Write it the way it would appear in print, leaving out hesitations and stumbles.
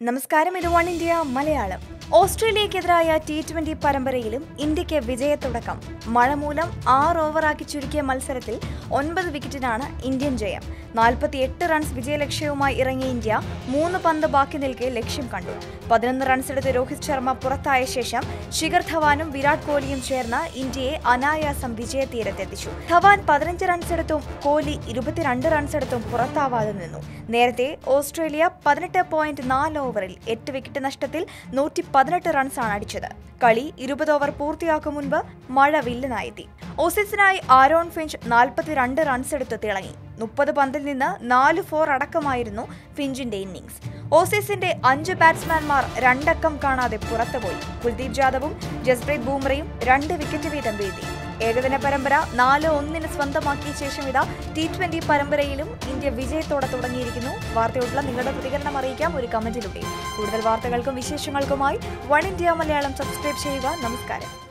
നമസ്കാരം, ഇത് One India Malayalam. ഓസ്ട്രേലിയക്കെതിരായ T20 പരമ്പരയിലും ഇന്ത്യക്ക് വിജയത്തുടക്കം. മഴ മൂലം 6 ഓവറാക്കി ചുരുക്കിയ മത്സരത്തിൽ 9 വിക്കറ്റിനാണ് ഇന്ത്യൻ ജയം. 48 റൺസ് വിജയലക്ഷ്യവുമായി ഇറങ്ങിയ ഇന്ത്യ 3 പന്ത് ബാക്കി നിൽക്കെ ലക്ഷ്യം കണ്ടു. 11 റൺസെടുത്ത് രോഹിത് ശർമ്മ പുറത്തായ ശേഷം ശിഖർ ധവാനും വിരാട് കോഹ്ലിയും ചേർന്ന് ഇന്ത്യയെ അനായാസം വിജയതീരത്തെത്തിച്ചു. ധവാൻ 15 റൺസെടുത്തും കോഹ്ലി 22 റൺസെടുത്തും പുറത്താവാതെ നിന്നു. നേരത്തെ ഓസ്ട്രേലിയ 18.4 ഓവറിൽ 8 വിക്കറ്റ് നഷ്ടത്തിൽ 118 റൺസാണ് അടിച്ചത്. കളി 20 ഓവർ പൂർത്തിയാക്കും മുൻപ് മഴ വില്ലനായെത്തി. ഓസീസിനായി ആരോൺ ഫിഞ്ച് 42 റൺസെടുത്ത് തിളങ്ങി. 30 പന്തിൽ നിന്ന് 4 4 അടക്കമായിരുന്നു ഫിഞ്ചിന്റെ ഇന്നിംഗ്സ്. ഓസീസിന്റെ 5 ബാറ്റ്സ്മാൻമാർ 2 അക്കം കാണാതെ പുറത്തുപോയി. കുൽദീപ് ജാദവും ജസ്പ്രീത് ബൂംറയും 2 വിക്കറ്റ് വീതം വീഴ്ത്തി. ഏകദിന പരമ്പര 4-1 സ്വന്തമാക്കിയ ശേഷം ഇതാ T20 പരമ്പരയിലും ഇന്ത്യ വിജയത്തോടെ തുടങ്ങിയിരിക്കുന്നു. വാർത്തയോടുള്ള നിങ്ങളുടെ പ്രതികരണം അറിയിക്കാം ഒരു കമന്റിലൂടെ. കൂടുതൽ വാർത്തകൾക്കും വിശേഷങ്ങൾക്കുമായി വൺ ഇന്ത്യ മലയാളം സബ്സ്ക്രൈബ് ചെയ്യുക. നമസ്കാരം.